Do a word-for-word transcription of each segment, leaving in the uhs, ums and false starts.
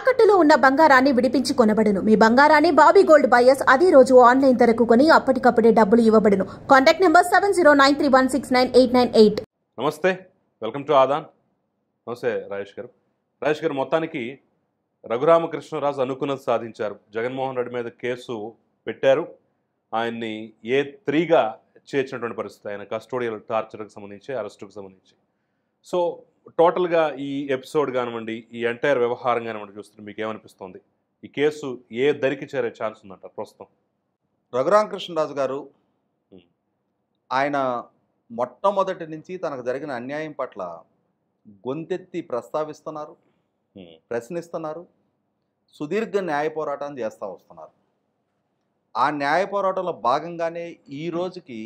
తాకట్టులో ఉన్న బంగారాన్ని విడిపించి కొనబడును. మీ బంగారాన్ని బాబీ గోల్డ్ బయర్స్ అదే రోజు ఆన్లైన్ ధరకు కొని అప్పటికప్పుడే డబ్బులు ఇవ్వబడును. Contact number seven zero nine three one six nine eight nine eight. నమస్తే, వెల్కమ్ టు ఆదాన్. నమస్తే రాజేష్ గారు. రాజేష్ గారు, మొత్తానికి రఘురామకృష్ణరాజు అనుకున్నది సాధించారు. జగన్మోహన్ రెడ్డి మీద కేసు పెట్టారు. ఆయన్ని ఏ త్రీగా చేర్చినటువంటి పరిస్థితి, ఆయన కస్టోడియల్ టార్చర్కి సంబంధించి, అరెస్టుకు సంబంధించి. సో టోటల్గా ఈ ఎపిసోడ్ కానివ్వండి, ఈ ఎంటైర్ వ్యవహారం కానివ్వండి చూస్తుంటే మీకు ఏమనిపిస్తుంది? ఈ కేసు ఏ దరికి చేరే ఛాన్స్ ఉందంట ప్రస్తుతం? రఘురామకృష్ణరాజు గారు ఆయన మొట్టమొదటి నుంచి తనకు జరిగిన అన్యాయం పట్ల గొంతెత్తి ప్రస్తావిస్తున్నారు, ప్రశ్నిస్తున్నారు, సుదీర్ఘ న్యాయ పోరాటం చేస్తూ వస్తున్నారు. ఆ న్యాయ పోరాటంలో భాగంగానే ఈ రోజుకి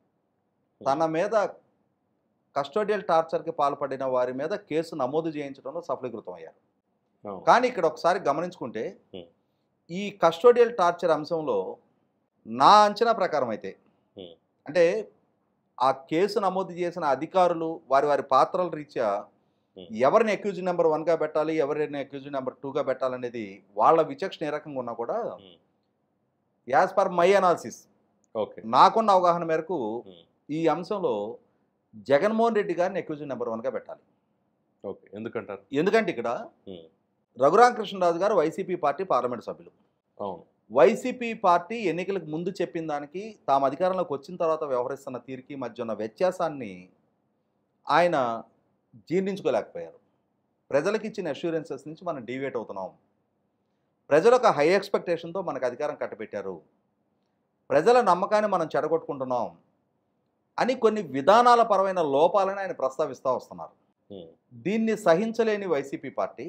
తన మీద కస్టోడియల్ టార్చర్కి పాల్పడిన వారి మీద కేసు నమోదు చేయించడంలో సఫలీకృతం అయ్యారు. కానీ ఇక్కడ ఒకసారి గమనించుకుంటే ఈ కస్టోడియల్ టార్చర్ అంశంలో నా అంచనా ప్రకారం అయితే, అంటే ఆ కేసు నమోదు చేసిన అధికారులు వారి వారి పాత్రల రీత్యా ఎవరిని అక్యూజ్ నెంబర్ వన్గా పెట్టాలి, ఎవరిని అక్యూజ్ నెంబర్ టూగా పెట్టాలనేది వాళ్ళ విచక్షణ ఏ రకంగా ఉన్నా కూడా as per my analysis, okay, నాకున్న అవగాహన మేరకు ఈ అంశంలో జగన్మోహన్ రెడ్డి గారిని అక్యూజ్ నెంబర్ వన్గా పెట్టాలి. ఓకే, ఎందుకంటారు? ఎందుకంటే ఇక్కడ రఘురామకృష్ణరాజు గారు వైసీపీ పార్టీ పార్లమెంట్ సభ్యులు. అవును. వైసీపీ పార్టీ ఎన్నికలకు ముందు చెప్పిన దానికి తాము అధికారంలోకి వచ్చిన తర్వాత వ్యవహరిస్తున్న తీరుకి మధ్య ఉన్న వ్యత్యాసాన్ని ఆయన జీర్ణించుకోలేకపోయారు. ప్రజలకు ఇచ్చిన అష్యూరెన్సెస్ నుంచి మనం డీవియేట్ అవుతున్నాం, ప్రజలు ఒక హై ఎక్స్పెక్టేషన్తో మనకు అధికారం కట్టబెట్టారు, ప్రజల నమ్మకాన్ని మనం చెడగొట్టుకుంటున్నాం అని కొన్ని విధానాల పరమైన లోపాలని ఆయన ప్రస్తావిస్తూ వస్తున్నారు. దీన్ని సహించలేని వైసీపీ పార్టీ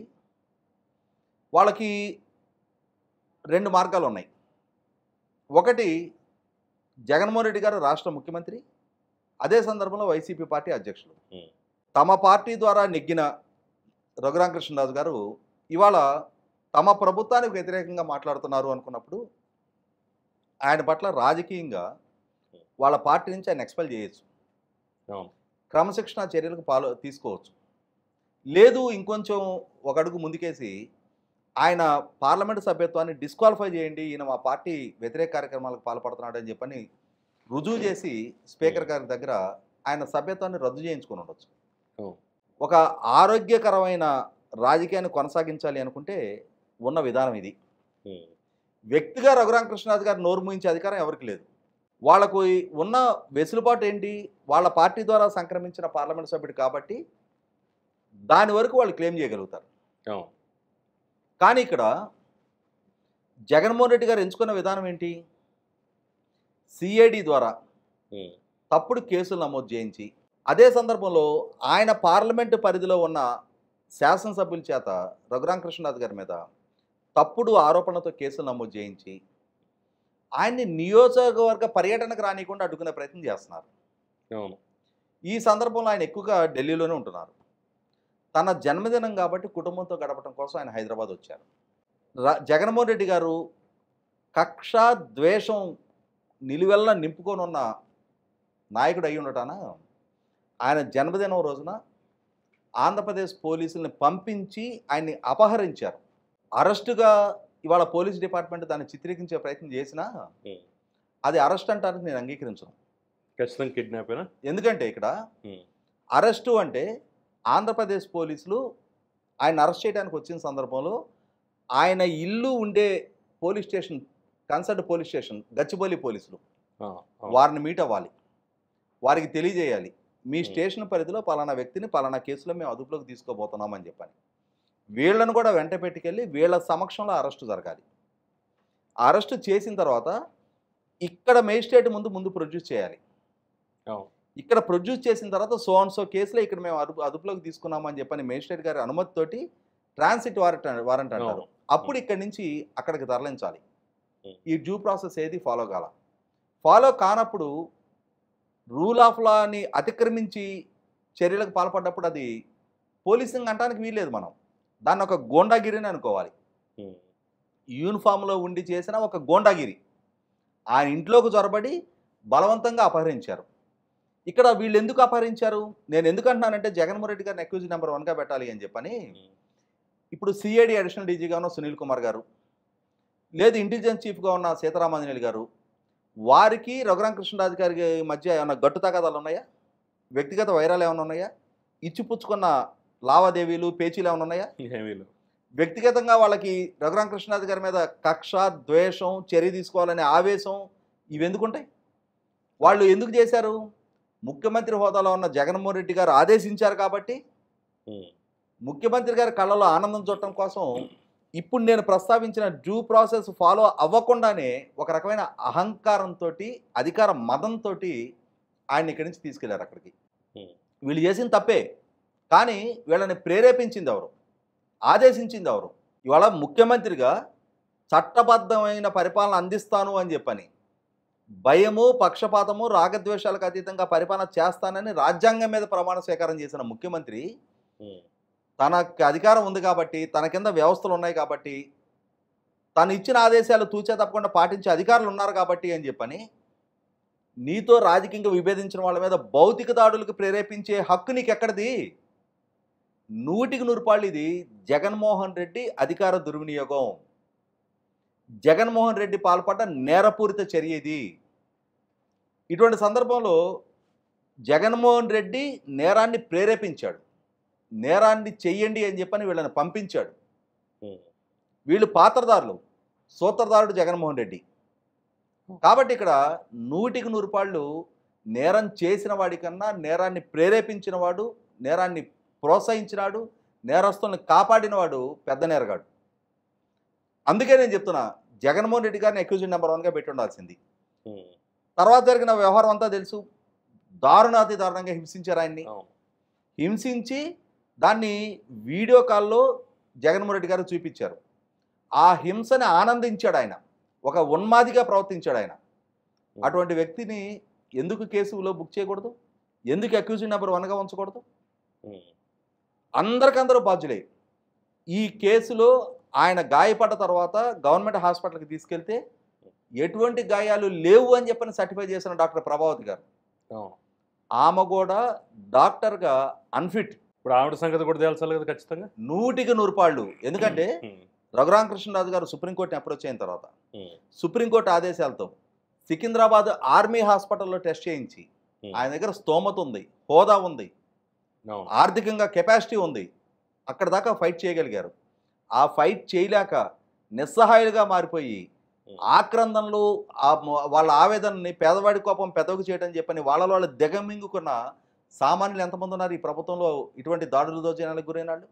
వాళ్ళకి రెండు మార్గాలు ఉన్నాయి. ఒకటి, జగన్మోహన్ రెడ్డి గారు రాష్ట్ర ముఖ్యమంత్రి, అదే సందర్భంలో వైసీపీ పార్టీ అధ్యక్షులు. తమ పార్టీ ద్వారా నెగ్గిన రఘురామకృష్ణరాజు గారు ఇవాళ తమ ప్రభుత్వానికి వ్యతిరేకంగా మాట్లాడుతున్నారు అనుకున్నప్పుడు ఆయన పట్ల రాజకీయంగా వాళ్ళ పార్టీ నుంచి ఆయన ఎక్స్పెల్ చేయొచ్చు, క్రమశిక్షణ చర్యలకు పాలు తీసుకోవచ్చు. లేదు, ఇంకొంచెం ఒక అడుగు ముందుకేసి ఆయన పార్లమెంటు సభ్యత్వాన్ని డిస్క్వాలిఫై చేయండి, ఈయన మా పార్టీ వ్యతిరేక కార్యక్రమాలకు పాల్పడుతున్నాడు అని చెప్పని రుజువు చేసి స్పీకర్ గారి దగ్గర ఆయన సభ్యత్వాన్ని రద్దు చేయించుకొని ఉండొచ్చు. ఒక ఆరోగ్యకరమైన రాజకీయాన్ని కొనసాగించాలి అనుకుంటే ఉన్న విధానం ఇది. వ్యక్తిగా రఘురామకృష్ణరాజు గారు నోరు మూయించే అధికారం ఎవరికి లేదు. వాళ్ళకు ఉన్న వెసులుబాటు ఏంటి? వాళ్ళ పార్టీ ద్వారా సంక్రమించిన పార్లమెంట్ సభ్యుడు కాబట్టి దాని వరకు వాళ్ళు క్లెయిమ్ చేయగలుగుతారు. కానీ ఇక్కడ జగన్మోహన్ రెడ్డి గారు ఎంచుకున్న విధానం ఏంటి? సిఐడి ద్వారా తప్పుడు కేసులు నమోదు చేయించి, అదే సందర్భంలో ఆయన పార్లమెంటు పరిధిలో ఉన్న శాసనసభ్యుల చేత రఘురామకృష్ణరాజు గారి మీద తప్పుడు ఆరోపణలతో కేసులు నమోదు చేయించి ఆయన్ని నియోజకవర్గ పర్యటనకు రానియకుండా అడ్డుకునే ప్రయత్నం చేస్తున్నారు. ఈ సందర్భంలో ఆయన ఎక్కువగా ఢిల్లీలోనే ఉంటున్నారు. తన జన్మదినం కాబట్టి కుటుంబంతో గడపడం కోసం ఆయన హైదరాబాద్ వచ్చారు. జగన్మోహన్ రెడ్డి గారు కక్ష ద్వేషం నిలువెల్ల నింపుకొని ఉన్న నాయకుడు అయి ఉండటాన ఆయన జన్మదినం రోజున ఆంధ్రప్రదేశ్ పోలీసుల్ని పంపించి ఆయన్ని అపహరించారు. అరెస్టుగా ఇవాళ పోలీస్ డిపార్ట్మెంట్ దాన్ని చిత్రీకరించే ప్రయత్నం చేసినా అది అరెస్ట్ అంటానికి నేను అంగీకరించను. ఖచ్చితంగా కిడ్నాప్. ఎందుకంటే ఇక్కడ అరెస్టు అంటే ఆంధ్రప్రదేశ్ పోలీసులు ఆయన అరెస్ట్ చేయడానికి వచ్చిన సందర్భంలో ఆయన ఇల్లు ఉండే police station, concern police station Gachibowli పోలీసులు వారిని మీట్ అవ్వాలి, వారికి తెలియజేయాలి మీ స్టేషన్ పరిధిలో పలానా వ్యక్తిని పలానా కేసులో మేము అదుపులోకి తీసుకోబోతున్నామని చెప్పని. వీళ్ళను కూడా వెంట పెట్టుకెళ్ళి వీళ్ళ సమక్షంలో అరెస్టు జరగాలి. అరెస్టు చేసిన తర్వాత ఇక్కడ మేజిస్ట్రేట్ ముందు ముందు ప్రొడ్యూస్ చేయాలి. ఇక్కడ ప్రొడ్యూస్ చేసిన తర్వాత సో అండ్ సో కేసులో ఇక్కడ మేము అదుపు అదుపులోకి తీసుకున్నామని చెప్పని మేజిస్ట్రేట్ గారి అనుమతితోటి ట్రాన్సిట్ వారెంట్ వారెంట్ అంటారు. అప్పుడు ఇక్కడి నుంచి అక్కడికి తరలించాలి. ఈ డ్యూ ప్రాసెస్ ఏది ఫాలో కాల. ఫాలో కానప్పుడు రూల్ ఆఫ్ లాని అతిక్రమించి చర్యలకు పాల్పడ్డప్పుడు అది పోలీసింగ్ అంటానికి వీల్లేదు. మనం దాన్ని ఒక గోండాగిరిని అనుకోవాలి. యూనిఫామ్లో ఉండి చేసిన ఒక గోండాగిరి ఆయన ఇంట్లోకి జొరబడి బలవంతంగా అపహరించారు. ఇక్కడ వీళ్ళు ఎందుకు అపహరించారు? నేను ఎందుకు అంటున్నానంటే జగన్మోహన్ రెడ్డి గారిని అక్యూజ్ నెంబర్ వన్గా పెట్టాలి అని చెప్పని ఇప్పుడు సిఐడి అడిషనల్ డీజీగా ఉన్న సునీల్ కుమార్ గారు, లేదు ఇంటెలిజెన్స్ చీఫ్గా ఉన్న సీతారామాంజనేయులు గారు, వారికి రఘురామకృష్ణరాజు గారికి మధ్య ఏమైనా గట్టు తగాదాలు ఉన్నాయా? వ్యక్తిగత వైరాలు ఏమైనా ఉన్నాయా? ఇచ్చిపుచ్చుకున్న లావాదేవీలు పేచీలు ఏమైనా ఉన్నాయా? వ్యక్తిగతంగా వాళ్ళకి రఘురామకృష్ణరాజు గారి మీద కక్ష, ద్వేషం, చర్య తీసుకోవాలనే ఆవేశం ఇవెందుకుంటాయి? వాళ్ళు ఎందుకు చేశారు? ముఖ్యమంత్రి హోదాలో ఉన్న జగన్మోహన్ రెడ్డి గారు ఆదేశించారు కాబట్టి, ముఖ్యమంత్రి గారి కళ్ళలో ఆనందం చూడటం కోసం ఇప్పుడు నేను ప్రస్తావించిన డ్యూ ప్రాసెస్ ఫాలో అవ్వకుండానే ఒక రకమైన అహంకారంతో, అధికార మదంతో ఆయన ఇక్కడి నుంచి తీసుకెళ్లారు అక్కడికి. వీళ్ళు చేసిన తప్పే, కానీ వీళ్ళని ప్రేరేపించింది ఎవరు? ఆదేశించింది ఎవరు? ఇవాళ ముఖ్యమంత్రిగా చట్టబద్ధమైన పరిపాలన అందిస్తాను అని చెప్పని, భయము, పక్షపాతము, రాగద్వేషాలకు అతీతంగా పరిపాలన చేస్తానని రాజ్యాంగం మీద ప్రమాణ స్వీకారం చేసిన ముఖ్యమంత్రి తనకు అధికారం ఉంది కాబట్టి, తన కింద వ్యవస్థలు ఉన్నాయి కాబట్టి, తను ఇచ్చిన ఆదేశాలు తూచా తప్పకుండా పాటించే అధికారులు ఉన్నారు కాబట్టి అని చెప్పని నీతో రాజకీయంగా విభేదించిన వాళ్ళ మీద భౌతిక దాడులకు ప్రేరేపించే హక్కు నీకు ఎక్కడిది? నూటికి నూరు పాళ్ళు ఇది జగన్మోహన్ రెడ్డి అధికార దుర్వినియోగం. జగన్మోహన్ రెడ్డి పాల్పడ్డ నేరపూరిత చర్య ఇది. ఇటువంటి సందర్భంలో జగన్మోహన్ రెడ్డి నేరాన్ని ప్రేరేపించాడు, నేరాన్ని చెయ్యండి అని చెప్పని వీళ్ళని పంపించాడు. వీళ్ళు పాత్రదారులు, సూత్రధారుడు జగన్మోహన్ రెడ్డి. కాబట్టి ఇక్కడ నూటికి నూరు పాళ్ళు నేరం చేసిన వాడికన్నా నేరాన్ని ప్రేరేపించిన వాడు, నేరాన్ని ప్రోత్సహించినాడు, నేరస్తుల్ని కాపాడినవాడు పెద్ద నేరగాడు. అందుకే నేను చెప్తున్నా, జగన్మోహన్ రెడ్డి గారిని అక్యూజ్డ్ నెంబర్ వన్గా పెట్టి ఉండాల్సింది. తర్వాత జరిగిన వ్యవహారం అంతా తెలుసు. దారుణాతి దారుణంగా హింసించారు ఆయన్ని. హింసించి దాన్ని వీడియో కాల్లో జగన్మోహన్ రెడ్డి గారు చూపించారు. ఆ హింసని ఆనందించాడు ఆయన, ఒక ఉన్మాదిగా ప్రవర్తించాడు ఆయన. అటువంటి వ్యక్తిని ఎందుకు కేసులో బుక్ చేయకూడదు? ఎందుకు అక్యూజ్డ్ నెంబర్ వన్గా ఉంచకూడదు? అందరికందరూ బాధ్యులే. ఈ కేసులో ఆయన గాయపడ్డ తర్వాత గవర్నమెంట్ హాస్పిటల్కి తీసుకెళ్తే ఎటువంటి గాయాలు లేవు అని చెప్పని సర్టిఫై చేసిన డాక్టర్ ప్రభావతి గారు, ఆమె కూడా డాక్టర్గా అన్ఫిట్. ఇప్పుడు ఆవిడ సంగతి కూడా తేల్చాలి కదా ఖచ్చితంగా, నూటికి నూరు పాళ్ళు. ఎందుకంటే రఘురామకృష్ణరాజు గారు సుప్రీంకోర్టుని అప్రోచ్ అయిన తర్వాత సుప్రీంకోర్టు ఆదేశాలతో సికింద్రాబాద్ ఆర్మీ హాస్పిటల్లో టెస్ట్ చేయించి ఆయన దగ్గర స్తోమత ఉంది, హోదా ఉంది, ఆర్థికంగా కెపాసిటీ ఉంది, అక్కడ దాకా ఫైట్ చేయగలిగారు. ఆ ఫైట్ చేయలేక నిస్సహాయులుగా మారిపోయి ఆక్రందనలు, వాళ్ళ ఆవేదనని పేదవాడి కోపం పెదవుకు చేయడం చెప్పని వాళ్ళలో వాళ్ళు దిగమింగుకున్న సామాన్యులు ఎంతమంది ఉన్నారు ఈ ప్రభుత్వంలో? ఇటువంటి దాడులు దోచనాలకు గురైన వాళ్ళు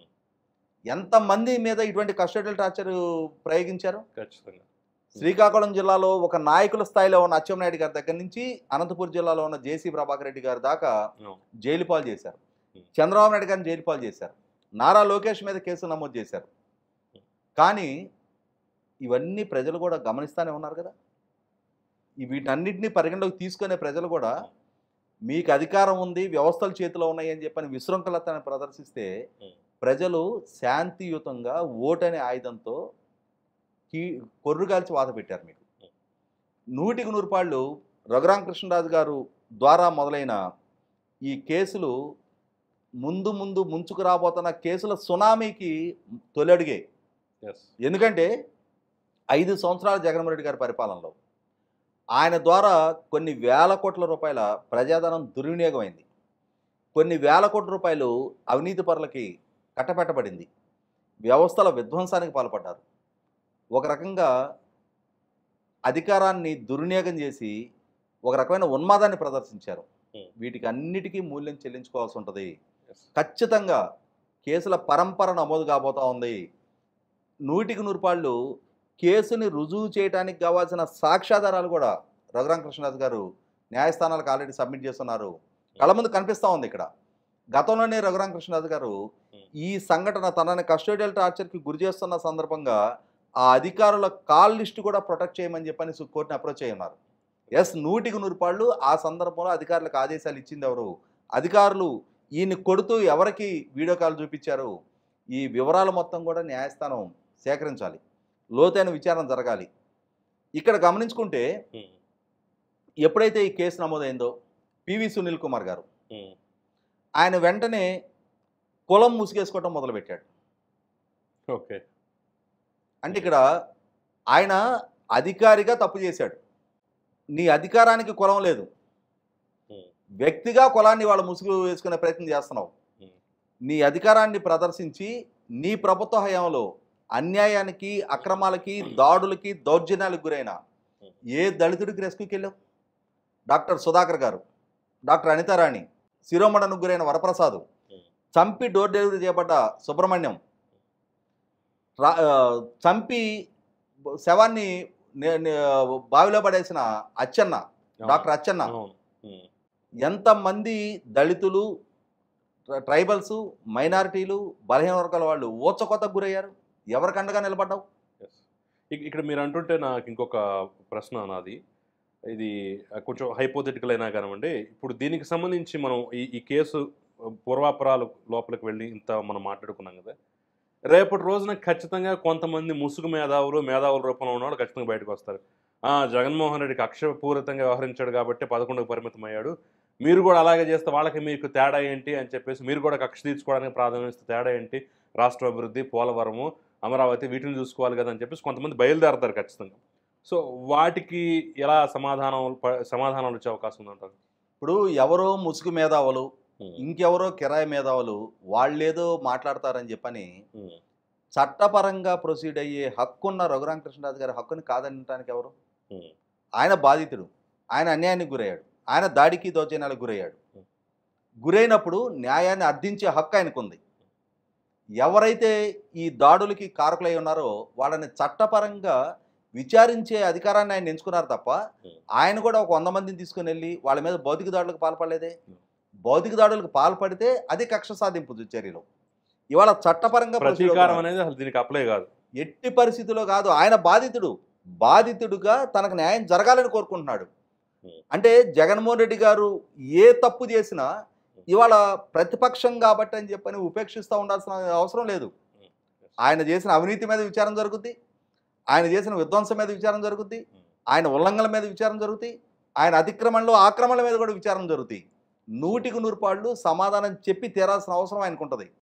ఎంతమంది మీద ఇటువంటి కస్టోడియల్ టార్చర్ ప్రయోగించారు? ఖచ్చితంగా. శ్రీకాకుళం జిల్లాలో ఒక నాయకుల స్థాయిలో ఉన్న అచ్చెన్నాయుడు గారి దగ్గర నుంచి అనంతపురం జిల్లాలో ఉన్న జేసీ ప్రభాకర్ రెడ్డి గారి దాకా జైలు పాలు చేశారు. చంద్రబాబు నాయుడు గారిని జైలు పాలు చేశారు. నారా లోకేష్ మీద కేసులు నమోదు చేశారు. కానీ ఇవన్నీ ప్రజలు కూడా గమనిస్తూనే ఉన్నారు కదా. ఈ వీటన్నిటిని పరిగణలోకి తీసుకునే ప్రజలు కూడా మీకు అధికారం ఉంది, వ్యవస్థల చేతిలో ఉన్నాయి అని చెప్పని విశృంఖలతను ప్రదర్శిస్తే ప్రజలు శాంతియుతంగా ఓటనే ఆయుధంతో కీ కొర్రుగాల్చి వాత పెట్టారు మీకు. నూటికి నూరు పాళ్ళు రఘురామకృష్ణరాజు గారు ద్వారా మొదలైన ఈ కేసులు ముందు ముందు ముంచుకు రాబోతున్న కేసుల సునామీకి తొలడిగే. ఎందుకంటే ఐదు సంవత్సరాల జగన్మోహన్ రెడ్డి గారి పరిపాలనలో ఆయన ద్వారా కొన్ని వేల కోట్ల రూపాయల ప్రజాధనం దుర్వినియోగమైంది. కొన్ని వేల కోట్ల రూపాయలు అవినీతి పరులకి కట్టపెట్టబడింది. వ్యవస్థల విధ్వంసానికి పాల్పడ్డారు. ఒక రకంగా అధికారాన్ని దుర్వినియోగం చేసి ఒక రకమైన ఉన్మాదాన్ని ప్రదర్శించారు. వీటికి అన్నిటికీ మూల్యం చెల్లించుకోవాల్సి ఉంటుంది. ఖచ్చితంగా కేసుల పరంపర నమోదు కాబోతూ ఉంది. నూటికి నూరు పాళ్ళు కేసుని రుజువు చేయడానికి కావాల్సిన సాక్ష్యాధారాలు కూడా రఘురామకృష్ణరాజు గారు న్యాయస్థానాలకు ఆల్రెడీ సబ్మిట్ చేస్తున్నారు. కళ్ళ ముందు కనిపిస్తూ ఉంది. ఇక్కడ గతంలోనే రఘురామకృష్ణరాజు గారు ఈ సంఘటన తనని కస్టోడియల్ టార్చర్కి గురి చేస్తున్న సందర్భంగా ఆ అధికారుల కాల్ లిస్టు కూడా ప్రొటెక్ట్ చేయమని చెప్పని కోర్టుని అప్రోచ్ అయ్యి ఉన్నారు. ఎస్, నూటికి నూరు పాళ్ళు ఆ సందర్భంలో అధికారులకు ఆదేశాలు ఇచ్చింది ఎవరు? అధికారులు ఈయన్ని కొడుతూ ఎవరికి వీడియో కాల్ చూపించారు? ఈ వివరాలు మొత్తం కూడా న్యాయస్థానం సేకరించాలి. లోతైన విచారణ జరగాలి. ఇక్కడ గమనించుకుంటే ఎప్పుడైతే ఈ కేసు నమోదైందో పివి సునీల్ కుమార్ గారు ఆయన వెంటనే కులం ముసుగేసుకోవటం మొదలుపెట్టాడు. ఓకే. అంటే ఇక్కడ ఆయన అధికారిగా తప్పు చేశాడు. నీ అధికారానికి కులం లేదు, ఉమ్, వ్యక్తిగా కులాన్ని వాళ్ళ ముసుగు వేసుకునే ప్రయత్నం చేస్తున్నావు. ఉమ్, నీ అధికారాన్ని ప్రదర్శించి నీ ప్రభుత్వ హయాంలో అన్యాయానికి, అక్రమాలకి, దాడులకి, దౌర్జన్యాలకు గురైన ఏ దళితుడికి రెస్క్యూకి వెళ్ళావు? డాక్టర్ సుధాకర్ గారు, డాక్టర్ అనితారాణి, శిరోమణకు గురైన వరప్రసాద్, చంపి డోర్ డెలివరీ చేయబడ్డ సుబ్రహ్మణ్యం, రా- ఆ, చంపి శవాన్ని నే- నే- బావిలో పడేసిన అచ్చెన్న, డాక్టర్ అచ్చెన్న, అవును. ఉమ్, ఎంతమంది దళితులు, ట్ర- ట్రైబల్స్, మైనారిటీలు, బలహీన వర్గాల వాళ్ళు ఊచకొతకు గురయ్యారు. ఎవరికి అండగా నిలబడ్డావు? yes. ఇక్- ఇక్కడ మీరు అంటుంటే నాకు ఇంకొక ప్రశ్న నాది. ఇది ఆ, కొంచెం హైపోథెటికల్ అయినా కానివ్వండి. ఇప్పుడు దీనికి సంబంధించి మనం ఈ ఈ కేసు పూర్వాపరాలు లోపలికి వెళ్ళి ఇంత మనం మాట్లాడుకున్నాం కదా. రేపటి రోజున ఖచ్చితంగా కొంతమంది ముసుగు మేధావులు, మేధావుల రూపంలో ఉన్నవాళ్ళు ఖచ్చితంగా బయటకు వస్తారు. ఆ, జగన్మోహన్ రెడ్డి కక్షపూరితంగా వ్యవహరించాడు కాబట్టి పదకొండుకు పరిమితం అయ్యాడు, మీరు కూడా అలాగే చేస్తే వాళ్ళకి మీకు తేడా ఏంటి అని చెప్పేసి మీరు కూడా కక్ష తీర్చుకోవడానికి ప్రాధాన్యం ఇస్తే తేడా ఏంటి, రాష్ట్ర అభివృద్ధి, పోలవరము, అమరావతి వీటిని చూసుకోవాలి కదా అని చెప్పేసి కొంతమంది బయలుదేరతారు ఖచ్చితంగా. సో వాటికి ఎలా సమాధానం ప- సమాధానాలు వచ్చే అవకాశం ఉందంటారు? ఇప్పుడు ఎవరో ముసుగు మేధావులు, ఇంకెవరో కిరాయి మేధావులు వాళ్ళేదో మాట్లాడతారని చెప్పని ఉమ్, చట్టపరంగా ప్రొసీడ్ అయ్యే హక్కున్న రఘురామకృష్ణరాజు గారి హక్కుని కాదనటానికి ఎవరు? ఉమ్, ఆయన బాధితుడు, ఆయన అన్యాయానికి గురయ్యాడు, ఆయన దాడికి దౌర్జన్యాలకు గురయ్యాడు. గురైనప్పుడు న్యాయాన్ని అర్థించే హక్కు ఆయనకు ఉంది. ఎవరైతే ఈ దాడులకి కారకులై ఉన్నారో వాళ్ళని చట్టపరంగా విచారించే అధికారాన్ని ఆయన ఎంచుకున్నారు తప్ప ఆయన కూడా ఒక వంద మందిని తీసుకుని వెళ్ళి వాళ్ళ మీద భౌతిక దాడులకు పాల్పడలేదే. భౌతిక దాడులకు పాల్పడితే అది కక్ష సాధింపు చర్యలు. ఇవాళ చట్టపరంగా ప్రతీకారం అనేది అసలు దీనికి అప్లై కాదు, ఎట్టి పరిస్థితిలో కాదు. ఆయన బాధితుడు, బాధితుడుగా తనకు న్యాయం జరగాలని కోరుకుంటున్నాడు. అంటే జగన్మోహన్ రెడ్డి గారు ఏ తప్పు చేసినా ఇవాళ ప్రతిపక్షం కాబట్టి అని చెప్పని ఉపేక్షిస్తూ ఉండాల్సిన అవసరం లేదు. ఆయన చేసిన అవినీతి మీద విచారణ జరుగుద్ది, ఆయన చేసిన విధ్వంసం మీద విచారణ జరుగుద్ది, ఆయన ఉల్లంఘనల మీద విచారణ జరుగుతాయి, ఆయన అతిక్రమణలో ఆక్రమణల మీద కూడా విచారణ జరుగుతాయి. నూటికి నూరు పాళ్ళు సమాధానం చెప్పి తీరాల్సిన అవసరం ఆయనకు ఉంటుంది.